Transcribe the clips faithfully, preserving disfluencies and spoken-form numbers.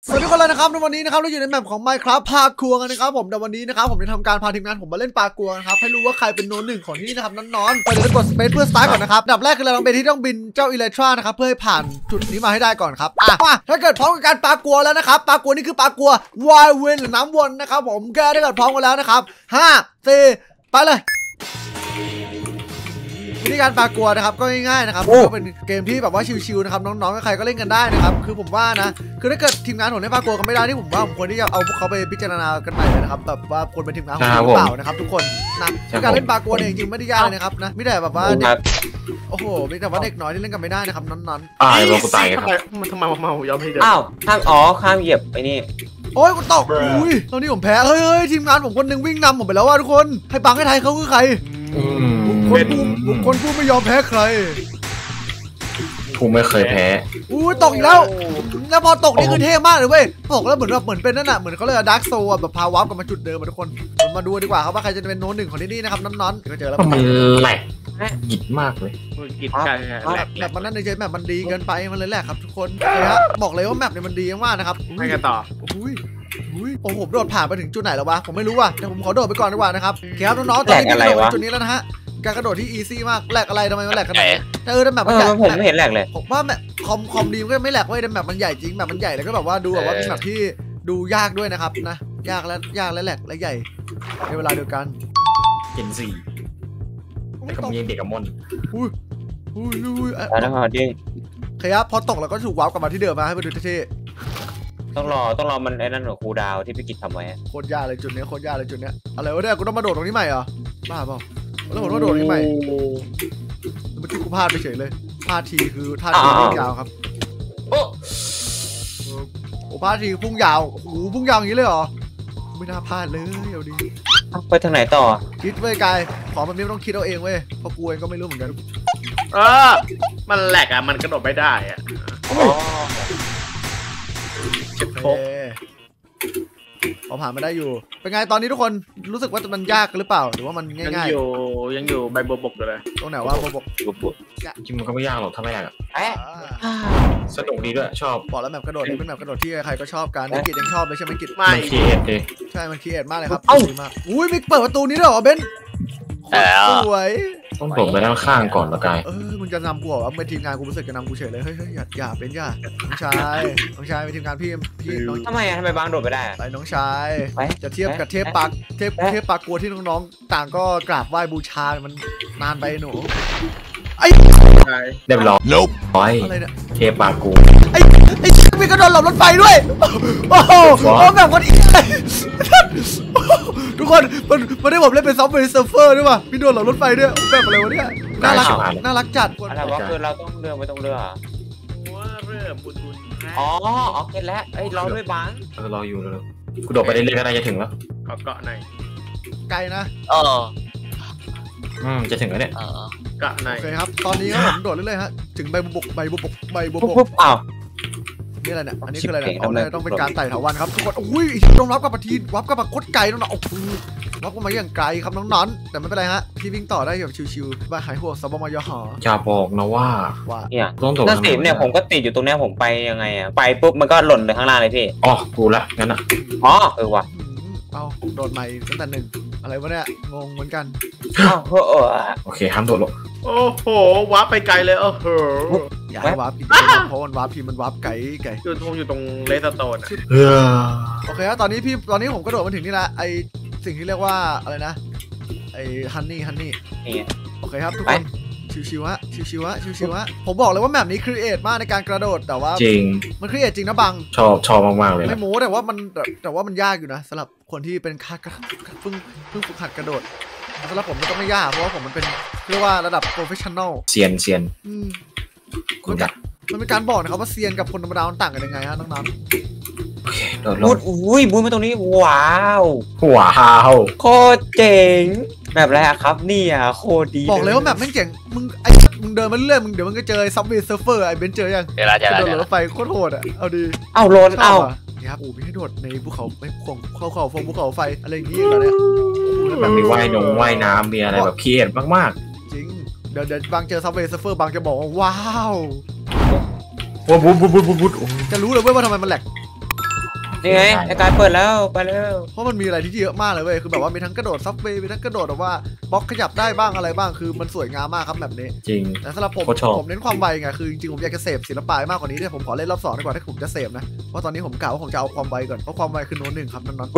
สวัสดีคนเลยนะครับในวันนี้นะครับเราอยู่ในแมปของ Minecraft พาครัวกันนะครับผมแต่วันนี้นะครับผมจะทำการพาทีมงานผมมาเล่นปากัวนะครับให้รู้ว่าใครเป็นโน้นหนึ่งของที่นี่นะครับน้อนๆเราจะกดสเปซเพื่อสตาร์ทก่อนนะครับดับแรกคือเราต้องไปที่ต้องบินเจ้าอิเล็กทรานะครับเพื่อให้ผ่านจุดนี้มาให้ได้ก่อนครับอ่ะมาถ้าเกิดพร้อมกับการปากัวแล้วนะครับปากัวนี่คือปากัววายเวนหรือน้ำวนนะครับผมแกถ้าเกิดพร้อมกันแล้วนะครับห้าสี่ไปเลยวิธีการปากัวนะครับก็ง่ายๆนะครับก็เป็นเกมที่แบบว่าชิวๆนะครับน้องๆใครก็เล่นกันได้นะครับคือผมว่านะคือถ้าเกิดทีมงานผมเล่นปากัวกันไม่ได้ที่ผมว่าผมควรที่จะเอาพวกเขาไปพิจารณากันใหม่เลยนะครับแบบว่าคนเป็นทีมงานของหรือเปล่านะครับทุกคนนะการเล่นปากัวเนี่ยจริงๆไม่ได้ยากเลยนะครับนะไม่ได้แบบว่าเด็กโอ้โหมีแต่ว่าเด็กน้อยที่เล่นกันไม่ได้นะครับน้อนๆตายเรากูตายครับมันทำไมเมายอมให้เดินอ้าวข้ามอ๋อข้ามเหยียบไปนี่โอ้ยกูตกอุ้ยตอนนี้ผมแพ้เฮ้ยทีมงานผมคนนึงวิ่งนำผมไปแล้วว่าทุกคนให้ปังให้ไทยเขาคือใครคนผู้คนผู้ไม่ยอมแพ้ใครกูไม่เคยแพ้อุ้ยตกอีกแล้วแล้วพอตกนี่คือเท่มากเลยเว้ยตกแล้วเหมือนแบบเหมือนเป็นนั่นน่ะเหมือนเขาเรียกดาร์กโซแบบพาวาร์ปกลับมาจุดเดิมทุกคนมาดูดีกว่าครับว่าใครจะเป็นโน้ตหนึ่งของที่นี่นะครับน้อนๆก็เจอแล้วมันแหลกหยิบมากเลยกิจการแบบมันนั่นในใจแบบมันดีเกินไปมันเลยแหละครับทุกคนเลยฮะบอกเลยว่าแมปเนี่ยมันดีมากนะครับไปกันต่ออุ้ยอุ้ยผมผมโดดผ่านไปถึงจุดไหนแล้ววะผมไม่รู้ว่ะแต่ผมขอโดดไปก่อนดีกว่านะครับครับน้องๆตอนนี้พี่โดดไปจุดนี้แล้วนะฮะการกระโดดที่อีซี่มากแหลกอะไรทำไมมันแหลกขนาดนี้แต่เออแบบมันใหญ่ผมไม่เห็นแหลกเลยผมว่าแบบคอมคอมดีมันก็ไม่แหลกเว้ยแต่แบบมันใหญ่จริงแบบมันใหญ่แล้วก็แบบว่าดูแบบว่าเป็นแบบที่ดูยากด้วยนะครับนะยากและยากและแหลกและใหญ่ในเวลาเดียวกันเห็นสี่แต่ก็มีเด็กกับมอนอุ้ยอุ้ยอุ้ยแล้วพอดิ้งครับพอตกแล้วก็ถูกวาร์ปกลับมาที่เดิมมาให้ไปดูเท่ๆต้องรอต้องรอมันไอ้นั่นหรอครูดาวที่พี่กิจทำไว้โคตรยากเลยจุดนี้โคตรยากเลยจุดนี้อะไรวะเนี่ยกูต้องมาโดดตรงนี้ใหม่เหรอบ้าเปล่าแล้วผมต้องโดดตรงนี้ใหม่เมื่อกี้กูพลาดไปเฉยเลยพลาดทีคือท่าทีพุ่งยาวครับโอ้โหพลาดทีพุ่งยาวโอ้โหพุ่งยาวอย่างนี้เลยเหรอไม่น่าพลาดเลยเอาดีไปทางไหนต่อคิดเว้ยกายของแบบนี้ต้องคิดเอาเองเว้ยเพราะกูเองก็ไม่รู้เหมือนกันเออมันแหลกอ่ะมันกระโดดไม่ได้อ่ะเจ็บโผล่พอผ่านมาได้อยู่เป็นไงตอนนี้ทุกคนรู้สึกว่ามันยากหรือเปล่าหรือว่ามันง่ายๆยังอยู่ยังอยู่ใบบัวบกเลยตรงไหนว่าบัวบกบัวบกจริงมันก็ไม่ยากหรอกถ้าไม่ยากสนุกดีด้วยชอบบอกแล้วแบบกระโดดนี่เป็นแบบกระโดดที่ใครก็ชอบกันในกิจยังชอบเลยใช่ไหมกิจไม่คิดเลยใช่มันคิดมากเลยครับดีมากอุ้ยมิกเปิดประตูนี้ด้วยเหรอเบนสวยต้องผมไปด้านข้างก่อนละกายเออมึงจะนำกูเหรอเป็นทีมงานกูรู้สึกจะนำกูเฉยเลยเฮ้ยอย่าอย่าเป็นอย่าน้องชายน้องชายเป็นทีมงานพี่พี่น้องทำไมอ่ะทำไมบางโดดไปได้ไปน้องชายจะเทียบกับเทพปากเทพเทพปากกัวที่น้องๆต่างก็กราบไหว้บูชามันนานไปหนูไอ้เรียบร้อยร้อยอะไรเนี่ยเทปากูไอ้ไอ้มีกระโดดหลบรถไฟด้วยโอ้โหแบบคนอีกทุกคนมันมันได้ผมเล่นเป็นซอฟต์แวร์เซิร์ฟเวอร์ด้วยป่ะพี่โดดหลบรถไฟด้วยแบบอะไรวะเนี่ยน่ารักน่ารักจัดอะไรวะคือเราต้องเรือไม่ต้องเรือเรือบุญบุญอ๋อโอเคแล้วไอ้รอด้วยบังเออรออยู่เลยกูโดดไปเรื่อยๆก็น่าจะถึงแล้วเกาะไหนไกลนะเอออืมจะถึงแล้วเนี่ยเกาะไหนโอเคครับตอนนี้ผมโดดเรื่อยๆฮะถึงใบบุบกใบบุบกใบบุบกอ้าวนี่อะไรเนี่ยอันนี้คืออะไรเนี่ยเอาต้องเป็นการไต่เถาวัลย์ครับทุกคนอุ้ยต้องรับกับปะทีวับกับปะคดไก่น้องๆโอ้โหรับกันมาอย่างไกลครับน้องๆแต่ไม่เป็นไรฮะพี่วิ่งต่อได้แบบชิวๆบ้าหายห่วงสบมยหอย่าบอกนะว่าว่าเนี่ยนั่นสิเนี่ยผมก็ติดอยู่ตรงนี้ผมไปยังไงอ่ะไปปุ๊บมันก็หล่นไปข้างล่างเลยพี่อ๋อกูละงั้นอ่ะอ๋อเออว่ะเอาโดดใหม่ตั้งแต่หนึ่งอะไรวะเนี่ยงงเหมือนกันอ้าวเออโอเคห้ามโดดหรอกโอ้โหวาร์ปไปไกลเลยโอ้โหอย่าให้วาร์ปอีกเพราะมันวาร์ปพี่มันวาร์ปไกลไกลคือทงอยู่ตรงเลสโตนโอเคแล้วตอนนี้พี่ตอนนี้ผมกระโดดมาถึงนี่ละไอสิ่งที่เรียกว่าอะไรนะไอฮันนี่ฮันนี่โอเคครับทุกคนชิวๆฮะชิวๆฮะชิวๆฮะผมบอกเลยว่าแมปนี้ครีเอทมากในการกระโดดแต่ว่าจริงมันครีเอทจริงนะบังชอบชอบมากๆเลยไม่โม้แต่ว่ามันแต่ว่ามันยากอยู่นะสำหรับคนที่เป็นคัดเพิ่งเพิ่งฝึกหัดกระโดดสำหรับผมมันก็ไม่ยากเพราะว่าผมมันเป็นเรียกว่าระดับโปรเฟชชั่นอลเซียนเซียนคุณจักมันเป็นการบอกนะครับว่าเซียนกับคนธรรมดามันต่างกันยังไงฮะน้องๆโอเคโดดลงอุ้ยบุ้ยมาตรงนี้ว้าวว้าวโคตรเจ๋งแบบอะไรครับนี่อ่ะโคตรดีบอกเลยว่าแบบไม่เจ๋งมึงไอ้มึงเดินมาเรื่อยมึงเดี๋ยวมึงก็เจอซับเวย์เซิร์ฟเวอร์ไอ้เบนเจอยังเจอแล้วเจอแล้วโดดรถไฟโคตรโหดอ่ะเอาดีเอาโลนเอานี่ครับโอ้พี่ให้โดดในภูเขาไม่คงเขาเขาฟงภูเขาไฟอะไรอย่างนี้กันเนี่ยแบบมีว่ายนงว่ายน้ำมีอะไรแบบเครียดมากๆจริงเดี๋ยวเดี๋ยวบางเจอซับเวย์เซิร์ฟเวอร์บางจะบอกว่าว้าวว้าวบุ๊บบุ๊บบุ๊บบุ๊บจะรู้เลยว่าทำไมมันแหลกนี่ไงไอ้กายเปิดแล้วไปแล้วเพราะมันมีอะไรที่เยอะมากเลยเว้ยคือแบบว่ามีทั้งกระโดดซับเวย์มีทั้งกระโดดแบบว่าบล็อกขยับได้บ้างอะไรบ้างคือมันสวยงามมากครับแบบนี้จริงแต่สำหรับผมโคตรชอบผมเน้นความไวไงคือจริงๆผมอยากจะเสพศิลปะมากกว่านี้เนี่ยผมขอเล่นรอบสองดีกว่าถ้าผมจะเสพนะเพราะตอนนี้ผมกล่าวว่าผมจะเอาความไวก่อนเพราะความไวคือโน้ตหนึ่งครับน้อง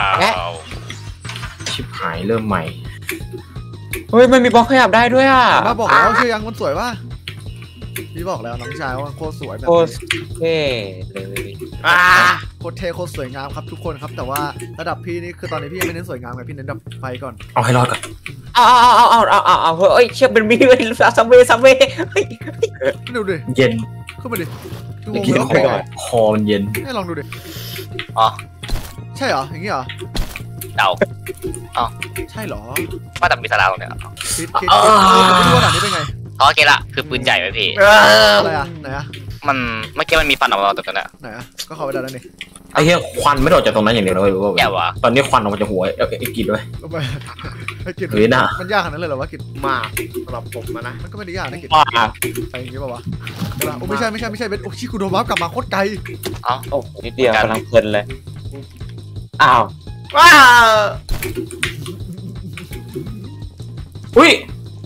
ชิบหายเริ่มใหม่เฮ้ยมันมีบล็อกขยับได้ด้วยอ่ะๆมาบอกแล้วเชื่อยังมันสวยป่ะพี่บอกแล้วน้องชายว่ามันโคตรสวยแบบโคตรนี้เท่เลยอ่าโคตรเท่โคตรสวยงามครับทุกคนครับแต่ว่าระดับพี่นี่คือตอนนี้พี่ยังไม่เน้นสวยงามไงพี่เน้นดับไฟก่อนเอาให้รอดก่อนเอาเอาเอาเอาเอาเอาเอาเฮ้ยเชื่อเป็นมีเฮ้ยซัมเวย์ซัมเวย์เฮ้ยไม่ดูดิเย็นขึ้นมาดิดูงเมื่องเลกี้ยคว่าเป็นอไงคอมันเย็นให้ลองดูดิอ๋อใช่เหรออย่างงี้เหรอเดาใช่เหรอว่าแต่มีสลาตรงเนี้ยคิดคิดคิดไม่รู้ว่าหนังนี้เป็นไงอ๋อโอเคละคือปืนใหญ่ไว้พี่เอออะไรอ่ะไหนอ่ะมันเมื่อกี้มันมีฟันออกมาตรงนั้นไหนอ่ะก็เข้าไปได้แล้วนี่ไอ้เหี้ยควันไม่ได้ออกจากตรงนั้นอย่างเดียวเลยรู้แย่ป่ะวะตอนนี้ควันออกมาจากหัวไอ้ไอ้กิดด้วยลงไปไอ้กิจเฮ้ยน่ะมันยากขนาดนั้นเลยเหรอวะกิจมากสำหรับผมอะนะมันก็ไม่ได้ยากนะกิจว้าไปอย่างงี้ป่าวะเดี๋ยวนะโอ้ไม่ใช่ไม่ใช่ไม่ใช่เบนโอ้ชิคุโดมะกลับมาโคตรไกลโอ้นิดเดียวกำลังเพลินเลยอ้าวว้าอุ้ย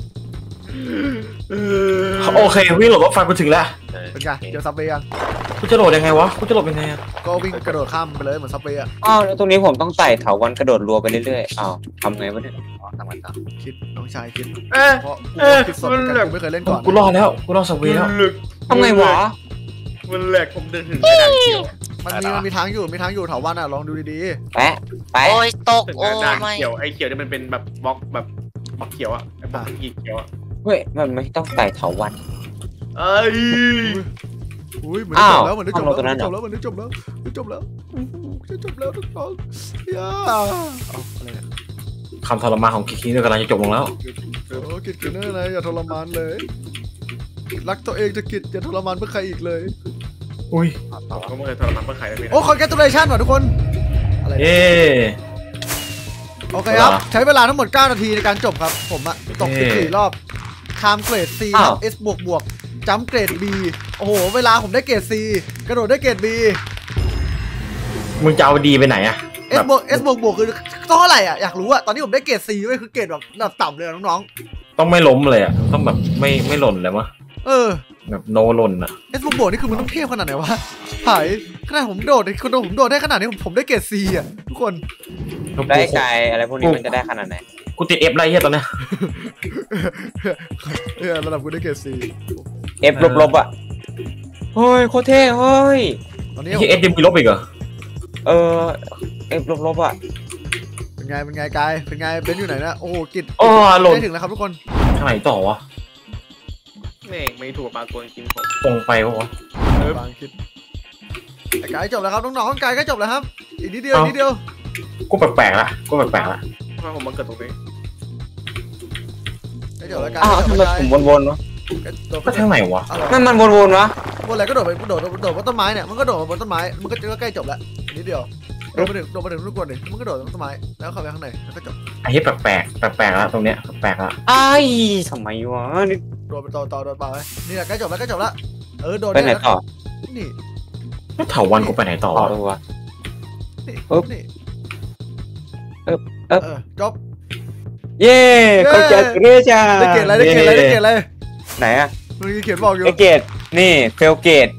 โอเควิ่งหลบรถไฟมาถึงแล้วเป็นไงเจอซับเวย์ยังกูจะโหลดยังไงวะกูจะโหลดยังไงอะก็วิ่งกระโดดข้ามไปเลยเหมือนซับเวย์อ่ะอ้าวแล้วตรงนี้ผมต้องไต่เถาวันกระโดดรัวไปเรื่อยๆอ้าวทำไงวะเนี่ยอ๋อทำมันต่อคิดน้องชายคิดเอ๊ะเพราะกูเอ๊ะคิดสดเหมือนกันกูไม่เคยเล่นก่อนกูรอดแล้วกูรอดสวีแล้วหลึกทำไงวะมันแหลกผมเดินถึงกระดานเขียวมันมีมันมีทางอยู่มีทางอยู่เถาวันอ่ะลองดูดีแปะไปโอ้ยตกถึงโอ้กระดานไม่เขียวไอ้เขียวที่มันเป็นแบบบล็อกแบบบล็อกเขียวอะไอ้บล็อกอีกเขียวอะเฮ้ยมันไม่ต้องไต่เถาวันเอ้ยๆอุ้ยเหมือนจะจบแล้วเหมือนจะจบแล้วเหมือนจะจบแล้วเหมือนจะจบแล้วเหมือนจะจบแล้วอู้หูจะจบแล้วทุกคนย่าเอาอะไรเนี่ยคำทรมานของคิคิเนี่ยกำลังจะจบลงแล้วโอ้กิจกินเนอร์อะไรอย่าทรมานเลย รักตัวเองจะกิจอย่าทรมานเพื่อใครอีกเลยอุ้ยผมก็ไม่เคยทรมานเพื่อใครเลยพี่โอ้คอนแกตูเลชันว่ะทุกคนอะไรเนี่ยเย้โอเคครับเหรอใช้เวลาทั้งหมดเก้านาทีในการจบครับผมอะตกเย้สิบสี่รอบไทม์เกรด C คอ้ารัวบ S บวกบวกจัมเกรด B โอ้โหเวลาผมได้เกรด C กระโดดได้เกรด B มึงจะเอาดีไปไหนอะ S บวก S บวกบวกคือต้องเท่าไหร่อะอยากรู้อะตอนนี้ผมได้เกรด C เว้ยคือเกรดแบบระดับต่ำเลยอะน้องต้องไม่ล้มเลยอะต้องแบบไม่ไม่หล่นเลยวะๆเออแบบโนหล่นอะ S บวกบวกนี่คือมันต้องเทพขนาดไหนวะหายขนาดผมโดดคนโดดผมโดดได้ขนาดนี้ผมผมได้เกรด C อะทุกคนได้ไกลอะไรพวกนี้มันจะได้ขนาดไหนกูติดเอฟไรเหี้ยตอนเนี้ยเออระดับกูได้เกรด C เอฟลบๆอ่ะเฮ้ยโคตรเท่เฮ้ยตอนนี้ไอ้เอฟยังมีลบอีกเหรอเออเอฟลบๆอ่ะเป็นไงเป็นไงกายเป็นไงเบนซ์อยู่ไหนนะโอ้โหกิจอ๋อหล่นได้ถึงแล้วครับทุกคนทางไหนต่อวะแม่งไม่ถูกปลาตัวจริงผมตรงไปวะวะบางคิดไอ้กายจบแล้วครับน้องๆกายก็จบแล้วครับอีกนิดเดียวอีกนิดเดียวกูแปลกๆละกูแปลกๆละทำไมผมมาเกิดตรงนี้ไอ้เดี๋ยวแล้วกันอ้าวทำไมผมวนๆวะโดดไปก็ทางไหนวะอะไรมันมันวนๆวะบนอะไรก็โดดไปโดดโดดบนต้นไม้เนี่ยมันก็โดดมาบนต้นไม้มันก็ใกล้จบแล้วนิดเดียวโดดมาถึงโดดมาถึงทุกคนเลยมันก็โดดบนต้นไม้แล้วเข้าไปข้างในแล้วก็จบไอ้เหี้ยแปลกๆแปลกๆละตรงเนี้ยแปลกๆละไอ้ายทำไมวะนี่โดดไปต่อต่อโดดไปนี่แหละใกล้จบแล้วใกล้จบแล้วเออโดดไปไหนต่อนี่แล้วเถาวันกูไปไหนต่อต่อวะตัวนี่ปึ๊บนี่เอิบเอิบเออจบเย้เขาจะเรียจ้าได้เกรดอะไรได้เกรดอะไรได้เกรดอะไรไหนอะมันเขียนบอกอยู่ไอเกตนี่เฟลเกต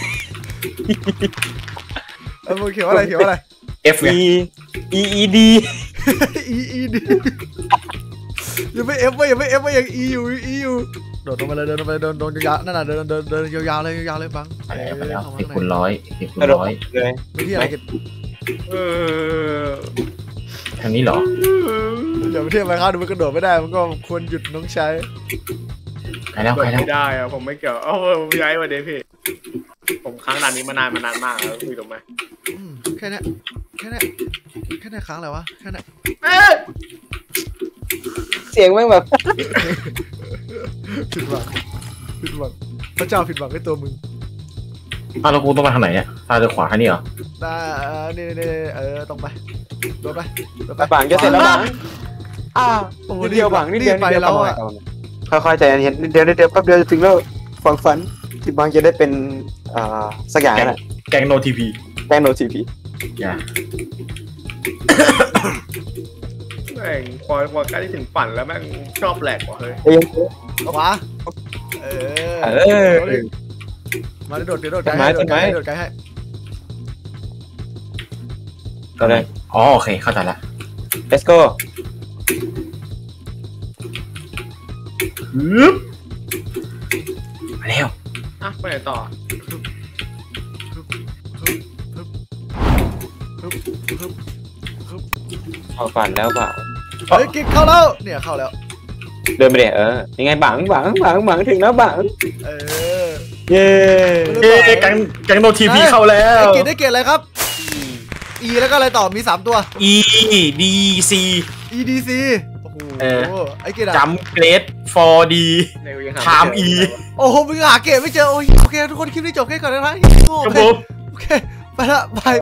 เออมันเขียนว่าอะไรเขียนว่าอะไรเอฟไง E E E D E E D ยังไม่ F เว้ยยังไม่ F เว้ยยัง E อยู่ E อยู่โดดลงไปเลยเดินลงไปเดินโดนยาวๆนั่นน่ะเดินเดินเดินยาวๆเลยยาวๆเลยบังไปแล้วไปแล้วเข้ามาสิบข้างคูณในร้อยสิบคูณกระโดดร้อยเลยไม่ที่อะไรกันเออทางนี้เหรออย่าไปเทียบไปครับดูมันกระโดดไม่ได้มันก็ควรหยุดน้องใช้ไปแล้วโดไปดแล้วไม่ได้อะผมไม่เกี่ยวเอ้าผมย้ายมาเดยวพี่ผมค้างด่านนี้มานานมานานมากแล้วคุยถูกไหมอืมแค่เนี้ยแค่เนี้ยแค่เนี้ยค้างอะไรวะแค่เนี้ยเอ๊ะเสียงแม่งแบบผิดหวังผิดหวังพระเจ้าผิดหวังในตัวมึงอ้าวแล้วกูต้องไปทางไหนเนี่ยซ้ายหรือขวาแค่นี้เหรอได้เออนี่นี่เออตรงไปโดดไปโดดไปบังจะเสร็จแล้วบังอ้าวโอ้นิดเดียวบังนิดเดียวไปแล้วอะค่อยๆใจเย็นๆนิดเดียวนิดเดียวแป๊บเดียวจะถึงแล้วฝันฝันที่บางจะได้เป็นอ่าสักอย่างนั่นแหละแกงโนทีพีแกงโนทีพีอย่าแม่งพอพอใกล้ถึงฝันแล้วแม่งชอบแหลกว่ะเฮ้ยเอ้ยขวาเออเออมาโดดเดี๋ยวโดดไกลให้โดดไกลให้โดดไกลให้ก็เลยอ๋อโอเคเข้าใจละ let's go ฮึบมาแล้วอ่ะไปไหนต่อเข้าฝันแล้วเปล่าเฮ้ยกิ๊กเข้าแล้วเนี่ยเข้าแล้วเดินไปเดี๋ยวเออยังไงบังบังบังบังถึงแล้วบังเออเย้เย้แกังแกังโนทีพีเข้าแล้วไอ้เกรดได้เกรดอะไรครับ E แล้วก็อะไรต่อมีสามตัว E D C E D C โอ้โหเออไอ้เกรดอะจัมเกรด โฟร์ ดีในกูยังหาไทม์ E โอ้โหมึงหาเกรดไม่เจอโอ้ยโอเคทุกคนคลิปนี้จบแค่ก่อนนะครับโอครับเคผมโอเคไปละบาย